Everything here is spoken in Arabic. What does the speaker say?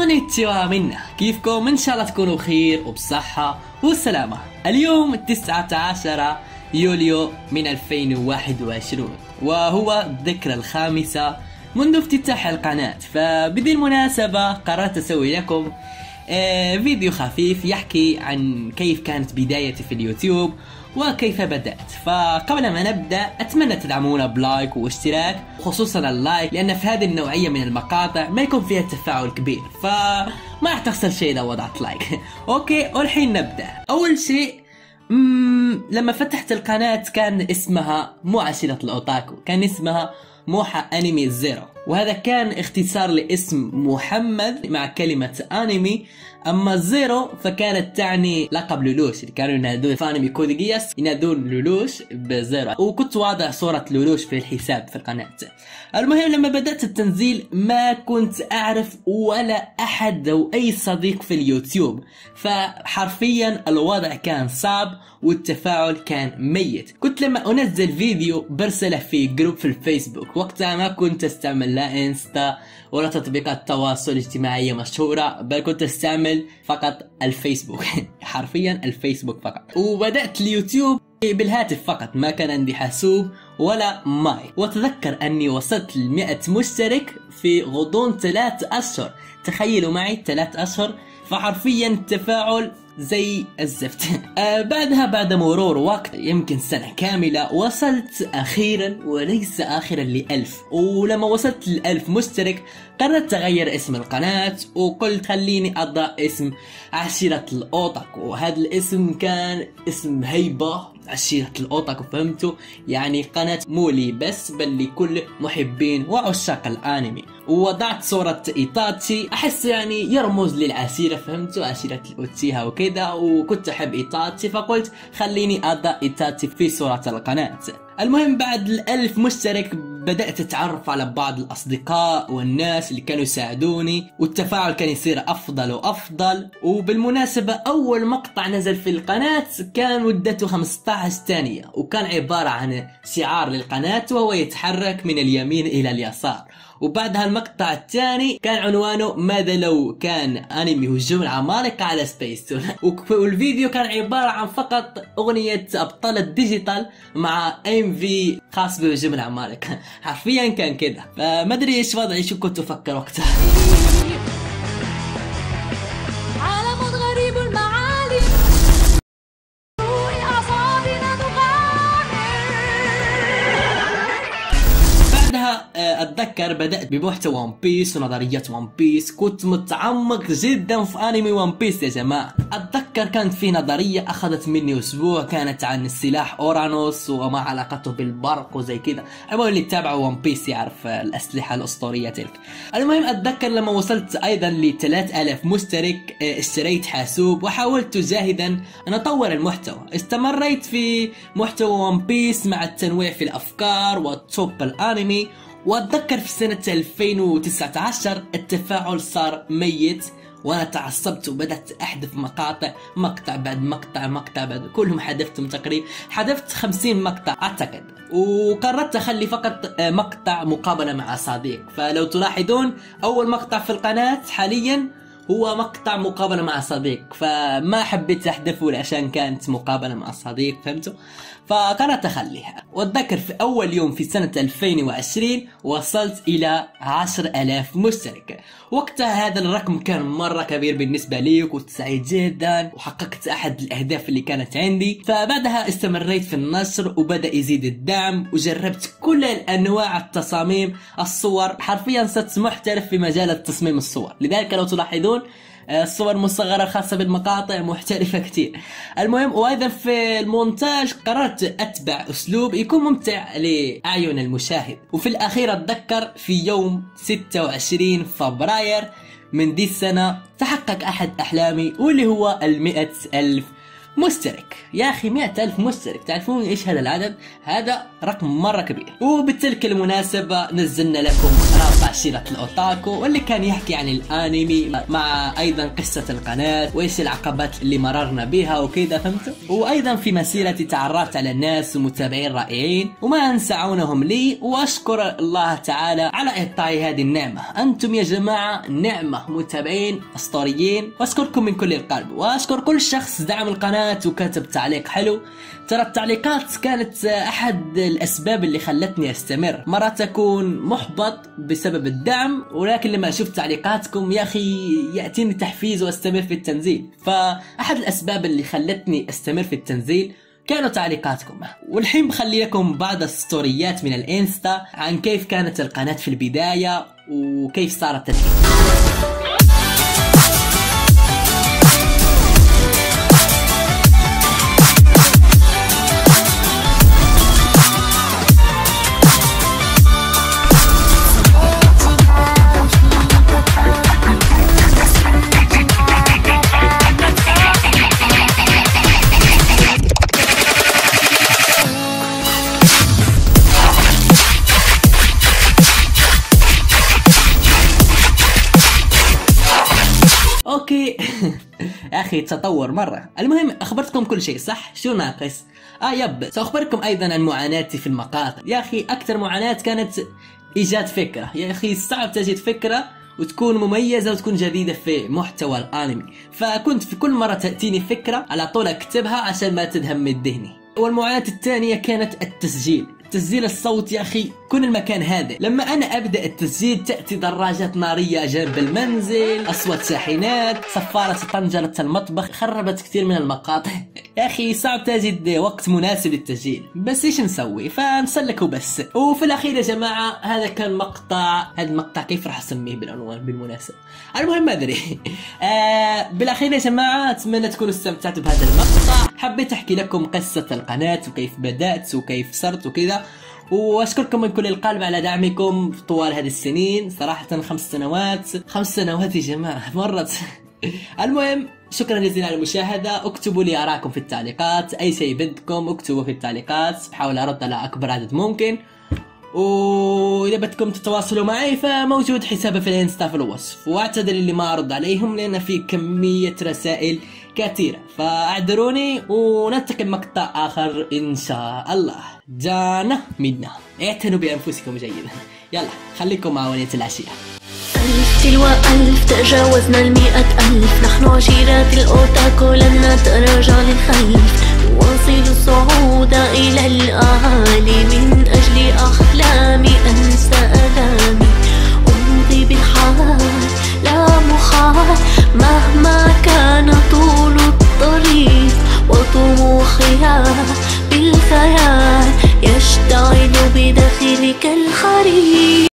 كونيتشوا منا، كيفكم؟ إن شاء الله تكونوا بخير وبصحة والسلامة. اليوم 19 يوليو من 2021 وهو الذكرى الخامسة منذ افتتاح القناة. فبذي المناسبة قررت أسوي لكم فيديو خفيف يحكي عن كيف كانت بدايتي في اليوتيوب وكيف بدأت. فقبل ما نبدأ أتمنى تدعمونا بلايك واشتراك، خصوصا اللايك، لأن في هذه النوعية من المقاطع ما يكون فيها تفاعل كبير، فما راح تخسر شيء لو وضعت لايك. أوكي، والحين نبدأ. أول شيء لما فتحت القناة كان اسمها مو عشيرة الأوتاكو، كان اسمها موحى أنمي زيرو، وهذا كان اختصار لاسم محمد مع كلمة أنمي. أما زيرو فكانت تعني لقب لولوش اللي كانوا ينادون في أنمي كود جياس، ينادون لولوش بزيرو، وكنت واضع صورة لولوش في الحساب في القناة. المهم لما بدأت التنزيل ما كنت أعرف ولا أحد أو أي صديق في اليوتيوب، فحرفيا الوضع كان صعب والتفاعل كان ميت. كنت لما أنزل فيديو برسله في جروب في الفيسبوك، وقتها ما كنت استعمل لا انستا ولا تطبيقات التواصل الاجتماعي مشهورة، بل كنت استعمل فقط الفيسبوك. حرفيا الفيسبوك فقط. وبدأت اليوتيوب بالهاتف فقط، ما كان عندي حاسوب ولا ماي. واتذكر اني وصلت ل100 مشترك في غضون 3 أشهر. تخيلوا معي 3 أشهر، فحرفيا التفاعل زي الزفت. بعدها بعد مرور وقت يمكن سنة كاملة وصلت أخيرا وليس آخرا ل1000. ولما وصلت ل1000 مشترك قررت أغير اسم القناة، وقلت خليني أضع اسم عشيرة الأوتاكو. وهذا الاسم كان اسم هيبة، عشيرة الأوتاكو، فهمتوا؟ يعني قناة مو لي بس بل لكل محبين وعشاق الأنمي. ووضعت صورة إيتاتشي، أحس يعني يرمز للعشيرة، فهمتوا؟ عشيرة الأوتشيها وكذا، وكنت أحب إيتاتشي فقلت خليني أضع إيتاتشي في صورة القناة. المهم بعد 1000 مشترك بدأت أتعرف على بعض الأصدقاء والناس اللي كانوا يساعدوني، والتفاعل كان يصير أفضل وأفضل. وبالمناسبة أول مقطع نزل في القناة كان مدته 15 ثانية، وكان عبارة عن شعار للقناة وهو يتحرك من اليمين إلى اليسار. وبعدها المقطع الثاني كان عنوانه ماذا لو كان أنمي هجوم العمالقة على سبيس تون. والفيديو كان عبارة عن فقط أغنية أبطال الديجيتال مع MV خاص بهجوم العمالقة. حرفيا كان كده. فما أدري إيش وضعي، شو كنت أفكر وقتها. أتذكر بدأت بمحتوى ون بيس ونظريات ون بيس، كنت متعمق جدا في أنمي ون بيس يا جماعة. أتذكر كانت في نظرية أخذت مني أسبوع، كانت عن السلاح أورانوس وما علاقته بالبرق وزي كذا. المهم اللي تابعوا ون بيس يعرف الأسلحة الأسطورية تلك. المهم أتذكر لما وصلت أيضا ل3000 مشترك اشتريت حاسوب وحاولت جاهدا أن أطور المحتوى. استمريت في محتوى ون بيس مع التنويع في الأفكار وتوب الأنمي. وأتذكر في سنة 2019 التفاعل صار ميت، وأنا تعصبت وبدأت أحذف مقطع بعد مقطع بعد، كلهم حذفتهم تقريبا، حذفت 50 مقطع أعتقد. وقررت أخلي فقط مقطع مقابلة مع صديق. فلو تلاحظون أول مقطع في القناة حاليا هو مقطع مقابلة مع صديق، فما حبيت أحذفه عشان كانت مقابلة مع صديق، فهمتوا؟ فقررت أخليها. وأتذكر في أول يوم في سنة 2020 وصلت إلى 10,000 مشترك. وقتها هذا الرقم كان مرة كبير بالنسبة لي، وكنت سعيد جدا وحققت أحد الأهداف اللي كانت عندي. فبعدها استمريت في النشر وبدأ يزيد الدعم، وجربت كل الأنواع التصاميم الصور. حرفيا صرت محترف في مجال التصميم الصور، لذلك لو تلاحظون الصور المصغرة الخاصة بالمقاطع محترفة كتير. المهم وأيضا في المونتاج قررت أتبع أسلوب يكون ممتع لأعين المشاهد. وفي الأخير أتذكر في يوم 26 فبراير من دي السنة تحقق أحد أحلامي، واللي هو 100,000 مشترك. يا أخي 100,000 مشترك، تعرفون إيش هذا العدد؟ هذا رقم مرة كبير. وبتلك المناسبة نزلنا لكم رابع سيرة الأوتاكو، واللي كان يحكي عن الأنمي مع أيضا قصة القناة وإيش العقبات اللي مررنا بها وكذا، فهمتوا؟ وأيضا في مسيرتي تعرفت على ناس ومتابعين رائعين وما أنسى عونهم لي، وأشكر الله تعالى على إعطائي هذه النعمة. أنتم يا جماعة نعمة، متابعين أسطوريين، وأشكركم من كل القلب. وأشكر كل شخص دعم القناة وكتب تعليق حلو. ترى التعليقات كانت أحد الأسباب اللي خلتني أستمر. مرات أكون محبط بسبب الدعم، ولكن لما أشوف تعليقاتكم يا أخي يأتيني تحفيز وأستمر في التنزيل. فأحد الأسباب اللي خلتني أستمر في التنزيل كانوا تعليقاتكم. والحين بخلي لكم بعض الستوريات من الانستا عن كيف كانت القناة في البداية وكيف صارت الحين. اوكي يا اخي تطور مرة. المهم اخبرتكم كل شيء صح؟ شو ناقص؟ يب، ساخبركم ايضا عن معاناتي في المقاطع. يا اخي اكثر معاناة كانت ايجاد فكرة. يا اخي صعب تجد فكرة وتكون مميزة وتكون جديدة في محتوى الانمي، فكنت في كل مرة تأتيني فكرة على طول اكتبها عشان ما تذهب من ذهني. والمعاناة الثانية كانت تسجيل الصوت. يا أخي كون المكان هادئ، لما أنا أبدأ التسجيل تأتي دراجات نارية جنب المنزل، أصوات شاحنات، صفارة طنجرة المطبخ، خربت كثير من المقاطع. يا أخي صعب تجد وقت مناسب للتسجيل، بس إيش نسوي؟ فنسلك وبس. وفي الأخير يا جماعة هذا كان مقطع، هذا المقطع كيف راح أسميه بالعنوان بالمناسبة؟ المهم ما أدري. بالأخير يا جماعة أتمنى تكونوا استمتعتوا بهذا المقطع. حبيت أحكي لكم قصة القناة وكيف بدأت وكيف صرت وكذا، واشكركم من كل القلب على دعمكم طوال هذه السنين. صراحة 5 سنوات يا جماعة مرت. المهم شكرا جزيلا على المشاهدة. اكتبوا لي آراءكم في التعليقات، اي شيء بدكم اكتبوا في التعليقات، بحاول ارد على اكبر عدد ممكن. واذا بدكم تتواصلوا معي فموجود حسابي في الانستا في الوصف، واعتذر اللي ما ارد عليهم لان في كمية رسائل كثيرة، فاعذروني. ونلتقي بمقطع اخر ان شاء الله. جانا منا، اعتنوا بانفسكم جيدا. يلا خليكم مع ولية العشية. ألف تلو ألف تجاوزنا 100,000، نحن عشيرة الأوتاكو لن نتراجع للخلف، نواصل الصعود إلى الأعالي من أجل أحلامي، أنسى ألامي أمضي بالحال لا محال، مهما كان طول الطريق وطموحها بالخيال يشتعل بداخلك الحريق.